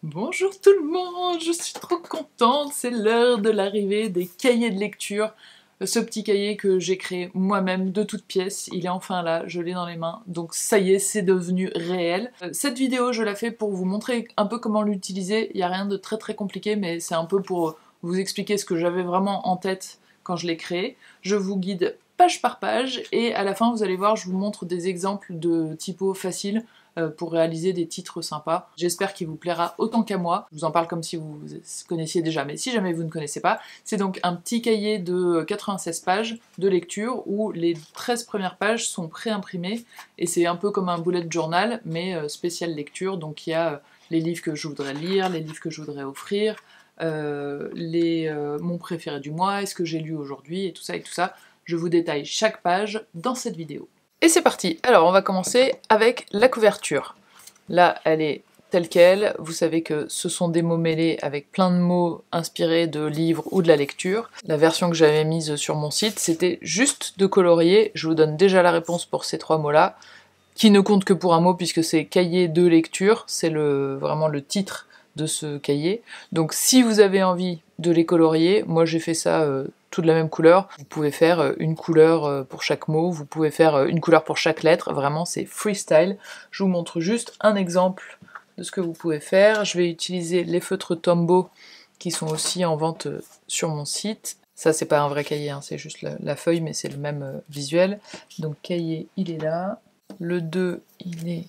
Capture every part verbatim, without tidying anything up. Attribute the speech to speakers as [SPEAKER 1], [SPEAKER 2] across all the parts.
[SPEAKER 1] Bonjour tout le monde, je suis trop contente, c'est l'heure de l'arrivée des cahiers de lecture. Ce petit cahier que j'ai créé moi-même de toutes pièces, il est enfin là, je l'ai dans les mains, donc ça y est, c'est devenu réel. Cette vidéo, je la fais pour vous montrer un peu comment l'utiliser, il n'y a rien de très très compliqué, mais c'est un peu pour vous expliquer ce que j'avais vraiment en tête quand je l'ai créé. Je vous guide page par page, et à la fin, vous allez voir, je vous montre des exemples de typos faciles pour réaliser des titres sympas. J'espère qu'il vous plaira autant qu'à moi. Je vous en parle comme si vous connaissiez déjà, mais si jamais vous ne connaissez pas, c'est donc un petit cahier de quatre-vingt-seize pages de lecture où les treize premières pages sont pré-imprimées et c'est un peu comme un bullet journal, mais spécial lecture. Donc il y a les livres que je voudrais lire, les livres que je voudrais offrir, euh, les, euh, mon préféré du mois, est-ce que j'ai lu aujourd'hui, et tout ça et tout ça. Je vous détaille chaque page dans cette vidéo. Et c'est parti. Alors on va commencer avec la couverture. Là elle est telle quelle, vous savez que ce sont des mots mêlés avec plein de mots inspirés de livres ou de la lecture. La version que j'avais mise sur mon site, c'était juste de colorier. Je vous donne déjà la réponse pour ces trois mots-là, qui ne compte que pour un mot puisque c'est cahier de lecture, c'est le, vraiment le titre de ce cahier. Donc si vous avez envie de les colorier, moi j'ai fait ça euh, tout de la même couleur. Vous pouvez faire une couleur pour chaque mot, vous pouvez faire une couleur pour chaque lettre, vraiment c'est freestyle. Je vous montre juste un exemple de ce que vous pouvez faire. Je vais utiliser les feutres Tombow qui sont aussi en vente sur mon site. Ça c'est pas un vrai cahier, hein, c'est juste la, la feuille, mais c'est le même euh, visuel. Donc cahier, il est là. Le deux, il est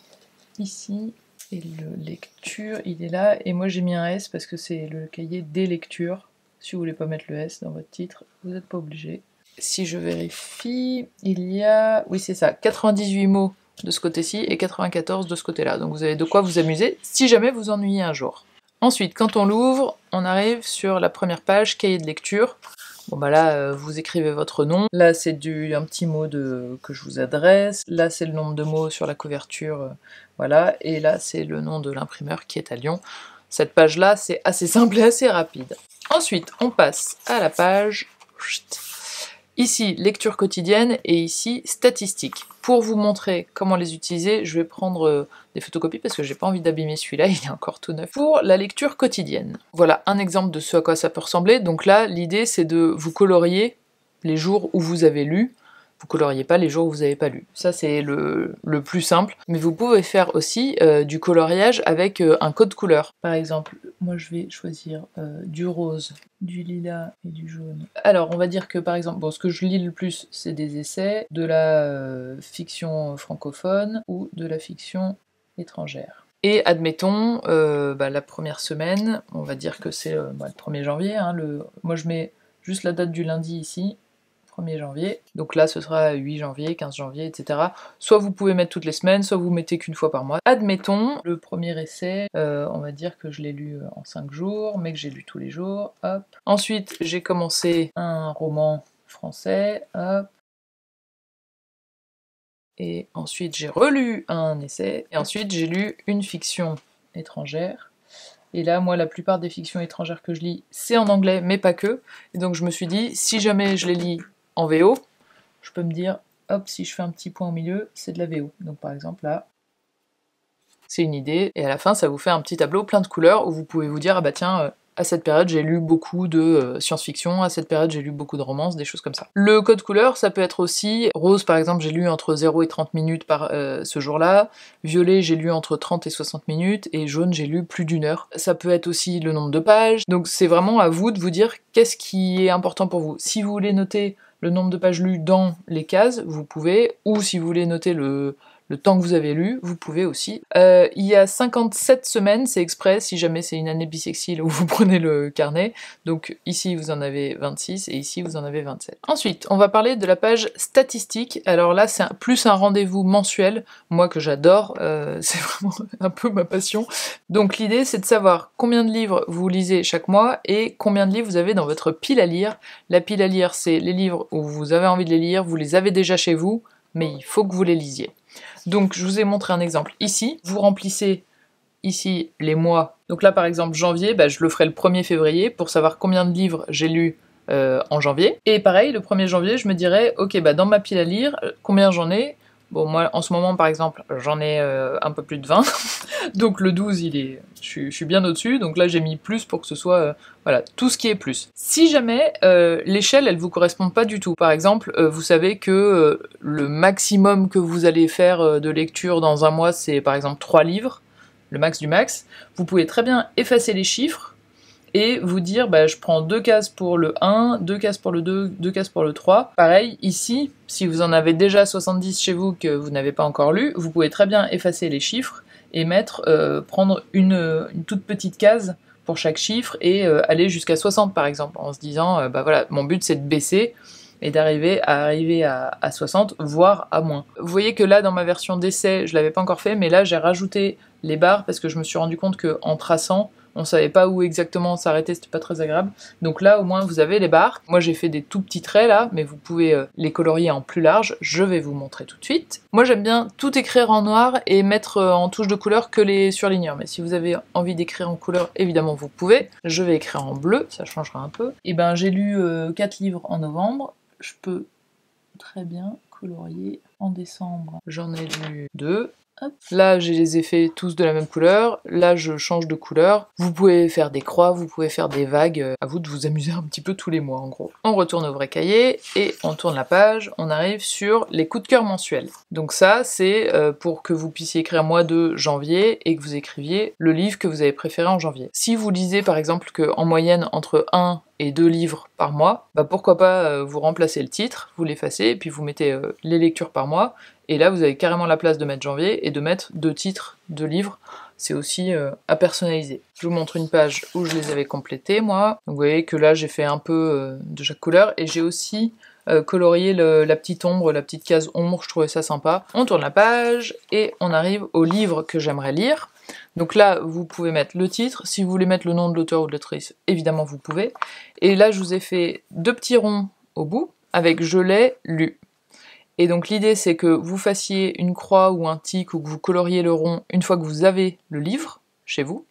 [SPEAKER 1] ici. Et le lecture, il est là. Et moi j'ai mis un S parce que c'est le cahier des lectures. Si vous voulez pas mettre le S dans votre titre, vous n'êtes pas obligé. Si je vérifie, il y a... Oui, c'est ça, quatre-vingt-dix-huit mots de ce côté-ci et quatre-vingt-quatorze de ce côté-là. Donc vous avez de quoi vous amuser si jamais vous ennuyez un jour. Ensuite, quand on l'ouvre, on arrive sur la première page, cahier de lecture. Bon bah là, euh, vous écrivez votre nom. Là, c'est du un petit mot de, que je vous adresse. Là, c'est le nombre de mots sur la couverture. Euh, voilà. Et là, c'est le nom de l'imprimeur qui est à Lyon. Cette page-là, c'est assez simple et assez rapide. Ensuite, on passe à la page... Ici, lecture quotidienne, et ici, statistiques. Pour vous montrer comment les utiliser, je vais prendre euh, des photocopies parce que j'ai pas envie d'abîmer celui-là, il est encore tout neuf. Pour la lecture quotidienne. Voilà un exemple de ce à quoi ça peut ressembler. Donc là, l'idée, c'est de vous colorier les jours où vous avez lu. Vous coloriez pas les jours où vous n'avez pas lu. Ça, c'est le, le plus simple. Mais vous pouvez faire aussi euh, du coloriage avec euh, un code couleur. Par exemple, moi je vais choisir euh, du rose, du lilas et du jaune. Alors, on va dire que par exemple, bon, ce que je lis le plus, c'est des essais, de la euh, fiction francophone ou de la fiction étrangère. Et admettons, euh, bah, la première semaine, on va dire que c'est euh, bah, le premier janvier. Hein, le... Moi je mets juste la date du lundi ici. premier janvier, donc là ce sera huit janvier, quinze janvier, et cetera. Soit vous pouvez mettre toutes les semaines, soit vous mettez qu'une fois par mois. Admettons, le premier essai, euh, on va dire que je l'ai lu en cinq jours, mais que j'ai lu tous les jours, hop. Ensuite, j'ai commencé un roman français, hop. Et ensuite j'ai relu un essai, et ensuite j'ai lu une fiction étrangère. Et là, moi, la plupart des fictions étrangères que je lis, c'est en anglais, mais pas que. Et donc je me suis dit, si jamais je les lis en V O, je peux me dire, hop, si je fais un petit point au milieu, c'est de la V O. Donc par exemple là, c'est une idée, et à la fin ça vous fait un petit tableau plein de couleurs où vous pouvez vous dire, ah bah tiens, euh, à cette période j'ai lu beaucoup de euh, science-fiction, à cette période j'ai lu beaucoup de romances, des choses comme ça. Le code couleur, ça peut être aussi, rose par exemple, j'ai lu entre zéro et trente minutes par euh, ce jour-là, violet j'ai lu entre trente et soixante minutes, et jaune j'ai lu plus d'une heure. Ça peut être aussi le nombre de pages, donc c'est vraiment à vous de vous dire qu'est-ce qui est important pour vous. Si vous voulez noter le nombre de pages lues dans les cases, vous pouvez, ou si vous voulez noter le... le temps que vous avez lu, vous pouvez aussi. Euh, il y a cinquante-sept semaines, c'est exprès, si jamais c'est une année bissextile où vous prenez le carnet. Donc ici vous en avez vingt-six et ici vous en avez vingt-sept. Ensuite, on va parler de la page statistique. Alors là, c'est plus un rendez-vous mensuel, moi que j'adore, euh, c'est vraiment un peu ma passion. Donc l'idée, c'est de savoir combien de livres vous lisez chaque mois et combien de livres vous avez dans votre pile à lire. La pile à lire, c'est les livres où vous avez envie de les lire, vous les avez déjà chez vous, mais il faut que vous les lisiez. Donc je vous ai montré un exemple ici, vous remplissez ici les mois, donc là par exemple janvier, bah, je le ferai le premier février pour savoir combien de livres j'ai lu euh, en janvier, et pareil le premier janvier je me dirais ok bah dans ma pile à lire, combien j'en ai, Bon, moi, en ce moment, par exemple, j'en ai euh, un peu plus de vingt, donc le douze, il est, je, suis, je suis bien au-dessus, donc là, j'ai mis plus pour que ce soit, euh, voilà, tout ce qui est plus. Si jamais euh, l'échelle, elle vous correspond pas du tout, par exemple, euh, vous savez que euh, le maximum que vous allez faire euh, de lecture dans un mois, c'est par exemple trois livres, le max du max, vous pouvez très bien effacer les chiffres, et vous dire, bah, je prends deux cases pour le un, deux cases pour le deux, deux cases pour le trois. Pareil, ici, si vous en avez déjà soixante-dix chez vous que vous n'avez pas encore lu, vous pouvez très bien effacer les chiffres et mettre, euh, prendre une, une toute petite case pour chaque chiffre et euh, aller jusqu'à soixante par exemple, en se disant, euh, bah voilà, mon but c'est de baisser et d'arriver à arriver à, à soixante, voire à moins. Vous voyez que là, dans ma version d'essai, je l'avais pas encore fait, mais là, j'ai rajouté les barres parce que je me suis rendu compte qu'en traçant, on savait pas où exactement s'arrêter, c'était pas très agréable. Donc là, au moins, vous avez les barres. Moi, j'ai fait des tout petits traits, là, mais vous pouvez euh, les colorier en plus large. Je vais vous montrer tout de suite. Moi, j'aime bien tout écrire en noir et mettre euh, en touche de couleur que les surligneurs. Mais si vous avez envie d'écrire en couleur, évidemment, vous pouvez. Je vais écrire en bleu, ça changera un peu. Et ben, j'ai lu euh, quatre livres en novembre. Je peux très bien colorier en décembre. J'en ai lu deux. Hop. Là, j'ai les effets tous de la même couleur. Là, je change de couleur. Vous pouvez faire des croix, vous pouvez faire des vagues. À vous de vous amuser un petit peu tous les mois, en gros. On retourne au vrai cahier et on tourne la page. On arrive sur les coups de cœur mensuels. Donc ça, c'est euh, pour que vous puissiez écrire mois de janvier et que vous écriviez le livre que vous avez préféré en janvier. Si vous lisez, par exemple, qu'en moyenne, entre un et deux livres par mois, bah pourquoi pas euh, vous remplacer le titre, vous l'effacez, et puis vous mettez euh, les lectures par mois, et là vous avez carrément la place de mettre janvier, et de mettre deux titres de livres, c'est aussi euh, à personnaliser. Je vous montre une page où je les avais complétés, moi. Donc vous voyez que là j'ai fait un peu euh, de chaque couleur, et j'ai aussi euh, colorié le, la petite ombre, la petite case ombre, je trouvais ça sympa. On tourne la page, et on arrive au livre que j'aimerais lire. Donc là, vous pouvez mettre le titre, si vous voulez mettre le nom de l'auteur ou de l'autrice, évidemment vous pouvez. Et là, je vous ai fait deux petits ronds au bout, avec « je l'ai lu ». Et donc l'idée, c'est que vous fassiez une croix ou un tic, ou que vous coloriez le rond une fois que vous avez le livre, chez vous,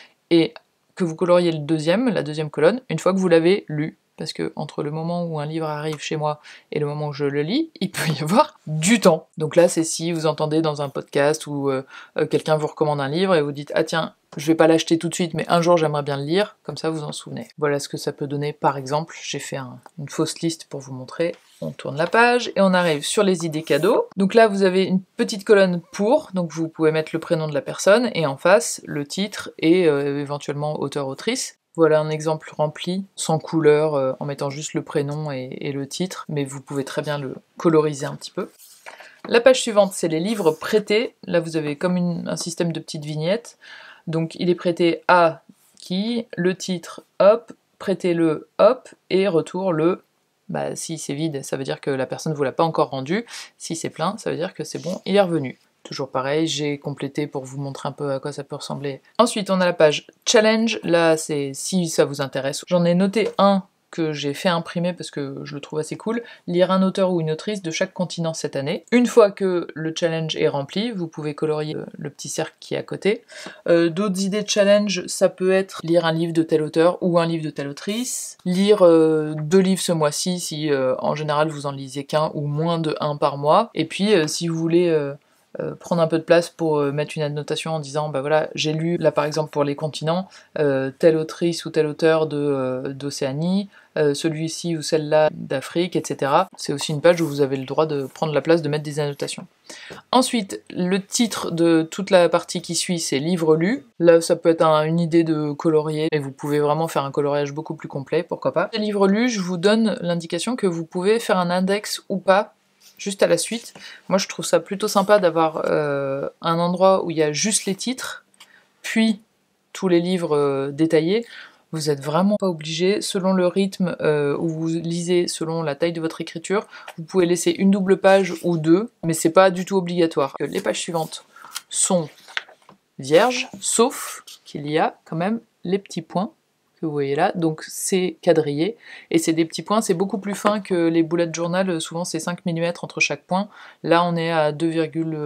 [SPEAKER 1] et que vous coloriez le deuxième, la deuxième colonne, une fois que vous l'avez lu. Parce que entre le moment où un livre arrive chez moi et le moment où je le lis, il peut y avoir du temps. Donc là, c'est si vous entendez dans un podcast ou euh, euh, quelqu'un vous recommande un livre et vous dites « Ah tiens, je vais pas l'acheter tout de suite, mais un jour j'aimerais bien le lire », comme ça vous en souvenez. Voilà ce que ça peut donner par exemple. J'ai fait un, une fausse liste pour vous montrer. On tourne la page et on arrive sur les idées cadeaux. Donc là, vous avez une petite colonne pour, donc vous pouvez mettre le prénom de la personne, et en face, le titre et euh, éventuellement auteur-autrice. Voilà un exemple rempli, sans couleur, euh, en mettant juste le prénom et, et le titre, mais vous pouvez très bien le coloriser un petit peu. La page suivante, c'est les livres prêtés. Là, vous avez comme une, un système de petites vignettes. Donc, il est prêté à qui, le titre, hop, prêtez-le, hop, et retour le... Bah, si c'est vide, ça veut dire que la personne ne vous l'a pas encore rendu. Si c'est plein, ça veut dire que c'est bon, il est revenu. Toujours pareil, j'ai complété pour vous montrer un peu à quoi ça peut ressembler. Ensuite, on a la page Challenge. Là, c'est si ça vous intéresse. J'en ai noté un que j'ai fait imprimer parce que je le trouve assez cool. Lire un auteur ou une autrice de chaque continent cette année. Une fois que le challenge est rempli, vous pouvez colorier le petit cercle qui est à côté. Euh, D'autres idées de challenge, ça peut être lire un livre de tel auteur ou un livre de telle autrice. Lire euh, deux livres ce mois-ci si euh, en général vous en lisez qu'un ou moins de un par mois. Et puis euh, si vous voulez... Euh, Euh, prendre un peu de place pour euh, mettre une annotation en disant bah voilà, j'ai lu là par exemple pour les continents euh, telle autrice ou tel auteur de euh, d'Océanie, euh, celui-ci ou celle-là d'Afrique, et cetera. C'est aussi une page où vous avez le droit de prendre la place de mettre des annotations. Ensuite, le titre de toute la partie qui suit, c'est livre lu. Là, ça peut être un, une idée de colorier, et vous pouvez vraiment faire un coloriage beaucoup plus complet, pourquoi pas. Les livres lus, je vous donne l'indication que vous pouvez faire un index ou pas juste à la suite. Moi je trouve ça plutôt sympa d'avoir euh, un endroit où il y a juste les titres, puis tous les livres euh, détaillés. Vous êtes vraiment pas obligé, selon le rythme euh, où vous lisez, selon la taille de votre écriture, vous pouvez laisser une double page ou deux, mais c'est pas du tout obligatoire. Les pages suivantes sont vierges, sauf qu'il y a quand même les petits points que vous voyez là, donc c'est quadrillé, et c'est des petits points, c'est beaucoup plus fin que les bullet journal, souvent c'est cinq millimètres entre chaque point, là on est à deux,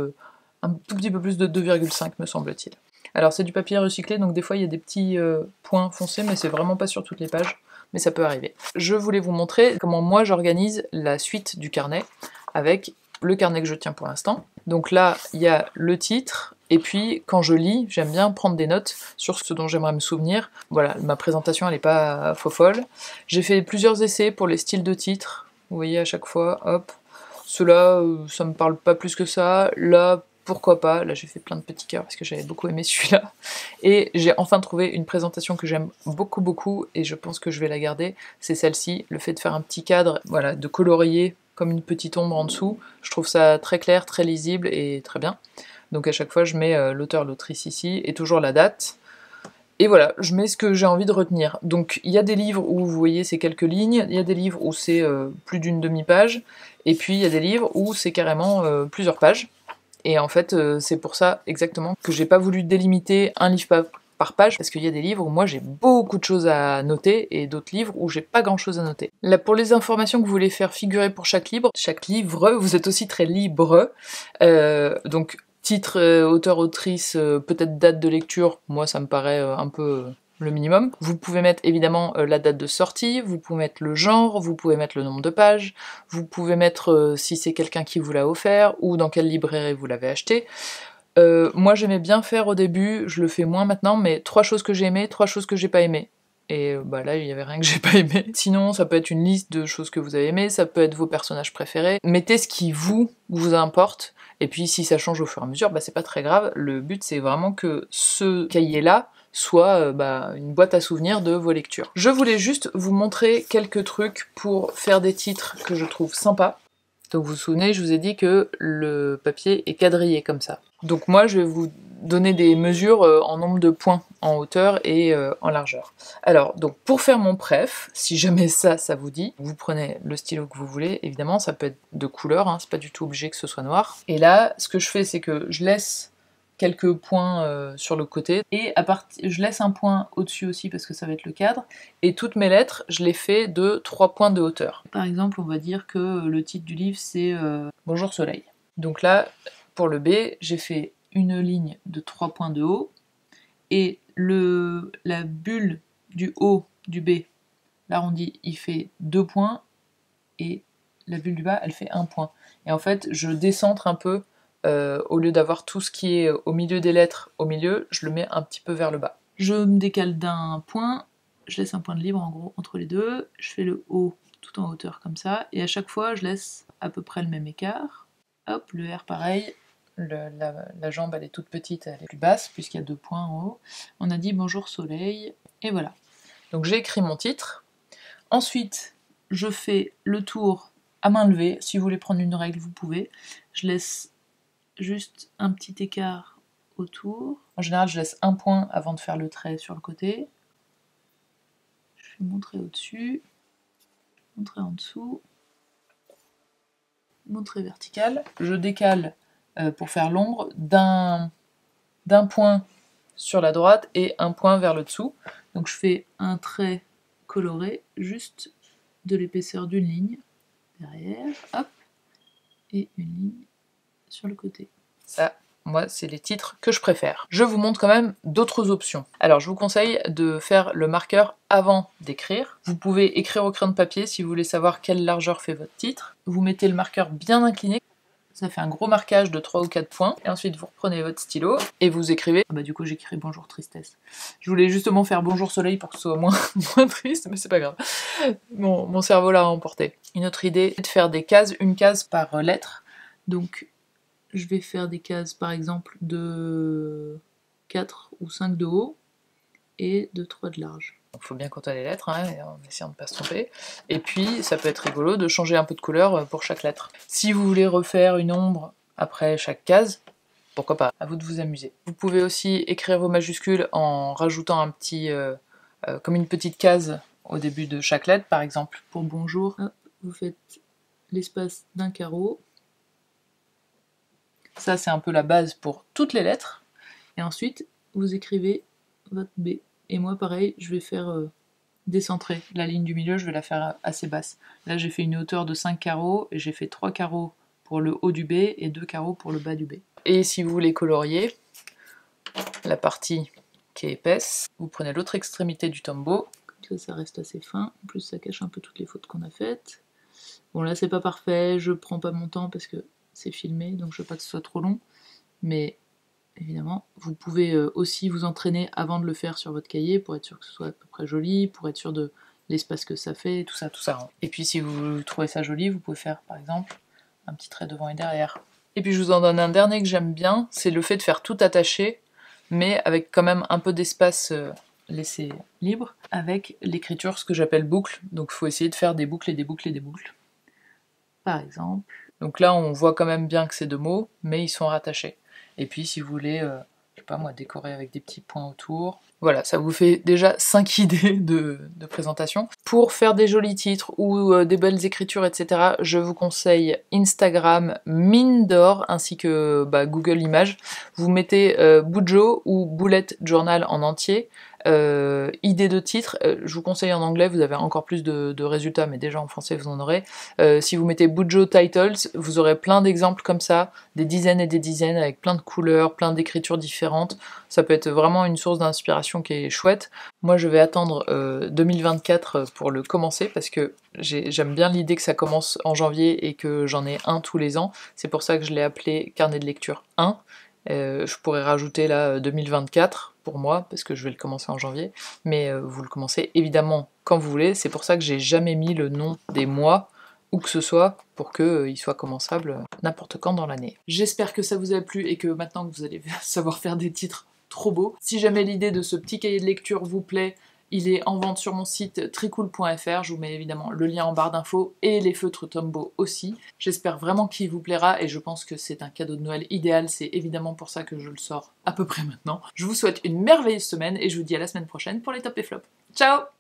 [SPEAKER 1] un tout petit peu plus de deux virgule cinq me semble-t-il. Alors c'est du papier recyclé, donc des fois il y a des petits euh, points foncés, mais c'est vraiment pas sur toutes les pages, mais ça peut arriver. Je voulais vous montrer comment moi j'organise la suite du carnet, avec le carnet que je tiens pour l'instant. Donc là, il y a le titre, et puis quand je lis, j'aime bien prendre des notes sur ce dont j'aimerais me souvenir. Voilà, ma présentation, elle n'est pas faux folle. J'ai fait plusieurs essais pour les styles de titres, vous voyez à chaque fois, hop. Ceux-là, euh, ça me parle pas plus que ça. Là, pourquoi pas. Là, j'ai fait plein de petits cœurs parce que j'avais beaucoup aimé celui-là. Et j'ai enfin trouvé une présentation que j'aime beaucoup, beaucoup, et je pense que je vais la garder. C'est celle-ci, le fait de faire un petit cadre, voilà, de colorier comme une petite ombre en dessous. Je trouve ça très clair, très lisible et très bien. Donc à chaque fois, je mets euh, l'auteur, l'autrice ici, et toujours la date. Et voilà, je mets ce que j'ai envie de retenir. Donc il y a des livres où vous voyez c'est quelques lignes, il y a des livres où c'est euh, plus d'une demi-page, et puis il y a des livres où c'est carrément euh, plusieurs pages. Et en fait, euh, c'est pour ça exactement que j'ai pas voulu délimiter un livre par, par page, parce qu'il y a des livres où moi j'ai beaucoup de choses à noter, et d'autres livres où j'ai pas grand chose à noter. Là, pour les informations que vous voulez faire figurer pour chaque livre, chaque livre, vous êtes aussi très libre, euh, donc titre, euh, auteur, autrice, euh, peut-être date de lecture, moi ça me paraît euh, un peu euh, le minimum. Vous pouvez mettre évidemment euh, la date de sortie, vous pouvez mettre le genre, vous pouvez mettre le nombre de pages, vous pouvez mettre euh, si c'est quelqu'un qui vous l'a offert, ou dans quelle librairie vous l'avez acheté. Euh, moi j'aimais bien faire au début, je le fais moins maintenant, mais trois choses que j'ai aimées, trois choses que j'ai pas aimées. Et bah là, il y avait rien que j'ai pas aimé. Sinon, ça peut être une liste de choses que vous avez aimées, ça peut être vos personnages préférés. Mettez ce qui vous, vous importe, et puis si ça change au fur et à mesure, bah c'est pas très grave. Le but, c'est vraiment que ce cahier-là soit euh, bah, une boîte à souvenirs de vos lectures. Je voulais juste vous montrer quelques trucs pour faire des titres que je trouve sympas. Donc vous vous souvenez, je vous ai dit que le papier est quadrillé comme ça. Donc moi, je vais vous donner des mesures euh, en nombre de points en hauteur et euh, en largeur. Alors, donc pour faire mon préf, si jamais ça, ça vous dit, vous prenez le stylo que vous voulez, évidemment, ça peut être de couleur, hein, c'est pas du tout obligé que ce soit noir. Et là, ce que je fais, c'est que je laisse quelques points euh, sur le côté, et à part... je laisse un point au-dessus aussi parce que ça va être le cadre, et toutes mes lettres, je les fais de trois points de hauteur. Par exemple, on va dire que le titre du livre, c'est euh, « Bonjour Soleil ». Donc là, pour le B, j'ai fait une ligne de trois points de haut, et le, la bulle du haut du B, l'arrondi, il fait deux points, et la bulle du bas, elle fait un point. Et en fait, je décentre un peu, euh, au lieu d'avoir tout ce qui est au milieu des lettres au milieu, je le mets un petit peu vers le bas. Je me décale d'un point, je laisse un point de libre en gros entre les deux, je fais le haut tout en hauteur comme ça, et à chaque fois, je laisse à peu près le même écart. Hop, le R pareil. Le, la, la jambe elle est toute petite, elle est plus basse puisqu'il y a deux points en haut. On a dit bonjour soleil, et voilà. Donc j'ai écrit mon titre. Ensuite, je fais le tour à main levée. Si vous voulez prendre une règle, vous pouvez. Je laisse juste un petit écart autour. En général, je laisse un point avant de faire le trait sur le côté. Je fais mon trait au-dessus, mon trait en dessous, mon trait vertical. Je décale Euh, pour faire l'ombre d'un d'un point sur la droite et un point vers le dessous. Donc je fais un trait coloré juste de l'épaisseur d'une ligne derrière, hop, et une ligne sur le côté. Ça, moi, c'est les titres que je préfère. Je vous montre quand même d'autres options. Alors, je vous conseille de faire le marqueur avant d'écrire. Vous pouvez écrire au crayon de papier si vous voulez savoir quelle largeur fait votre titre. Vous mettez le marqueur bien incliné. Ça fait un gros marquage de trois ou quatre points, et ensuite vous reprenez votre stylo, et vous écrivez... Ah bah du coup j'écris bonjour tristesse. Je voulais justement faire bonjour soleil pour que ce soit moins, moins triste, mais c'est pas grave. Mon, mon cerveau l'a emporté. Une autre idée, c'est de faire des cases, une case par lettre. Donc je vais faire des cases par exemple de quatre ou cinq de haut, et de trois de large. Il faut bien compter les lettres, hein, en essayant de ne pas se tromper. Et puis, ça peut être rigolo de changer un peu de couleur pour chaque lettre. Si vous voulez refaire une ombre après chaque case, pourquoi pas, à vous de vous amuser. Vous pouvez aussi écrire vos majuscules en rajoutant un petit, euh, euh, comme une petite case au début de chaque lettre, par exemple. Pour bonjour, hop, vous faites l'espace d'un carreau. Ça, c'est un peu la base pour toutes les lettres. Et ensuite, vous écrivez votre B. Et moi, pareil, je vais faire euh, décentrer. La ligne du milieu, je vais la faire assez basse. Là, j'ai fait une hauteur de cinq carreaux, et j'ai fait trois carreaux pour le haut du B, et deux carreaux pour le bas du B. Et si vous voulez colorier la partie qui est épaisse, vous prenez l'autre extrémité du tombeau. Comme ça, ça reste assez fin. En plus, ça cache un peu toutes les fautes qu'on a faites. Bon, là, c'est pas parfait, je prends pas mon temps parce que c'est filmé, donc je veux pas que ce soit trop long. Mais évidemment, vous pouvez aussi vous entraîner avant de le faire sur votre cahier pour être sûr que ce soit à peu près joli, pour être sûr de l'espace que ça fait, tout ça, tout ça. Et puis si vous trouvez ça joli, vous pouvez faire par exemple un petit trait devant et derrière. Et puis je vous en donne un dernier que j'aime bien, c'est le fait de faire tout attaché, mais avec quand même un peu d'espace euh, laissé libre, avec l'écriture, ce que j'appelle boucle. Donc il faut essayer de faire des boucles et des boucles et des boucles. Par exemple. Donc là on voit quand même bien que c'est deux mots, mais ils sont rattachés. Et puis si vous voulez, euh, je sais pas moi, décorer avec des petits points autour. Voilà, ça vous fait déjà cinq idées de, de présentation. Pour faire des jolis titres ou euh, des belles écritures, et cetera, je vous conseille Instagram, Mine d'Or, ainsi que bah, Google Images. Vous mettez euh, Bujo ou Bullet Journal en entier. Euh, idée de titre, euh, je vous conseille en anglais, vous avez encore plus de, de résultats, mais déjà en français vous en aurez. Euh, si vous mettez Bujo Titles, vous aurez plein d'exemples comme ça, des dizaines et des dizaines, avec plein de couleurs, plein d'écritures différentes. Ça peut être vraiment une source d'inspiration qui est chouette. Moi je vais attendre euh, deux mille vingt-quatre pour le commencer, parce que j'aime bien l'idée que ça commence en janvier et que j'en ai un tous les ans. C'est pour ça que je l'ai appelé Carnet de lecture un. Euh, je pourrais rajouter là deux mille vingt-quatre pour moi, parce que je vais le commencer en janvier, mais euh, vous le commencez évidemment quand vous voulez. C'est pour ça que j'ai jamais mis le nom des mois, ou que ce soit, pour qu'il euh, soit commençable n'importe quand dans l'année. J'espère que ça vous a plu et que maintenant que vous allez savoir faire des titres trop beaux, si jamais l'idée de ce petit cahier de lecture vous plaît, il est en vente sur mon site tricool point F R, je vous mets évidemment le lien en barre d'infos et les feutres Tombow aussi. J'espère vraiment qu'il vous plaira et je pense que c'est un cadeau de Noël idéal, c'est évidemment pour ça que je le sors à peu près maintenant. Je vous souhaite une merveilleuse semaine et je vous dis à la semaine prochaine pour les tops et flops. Ciao!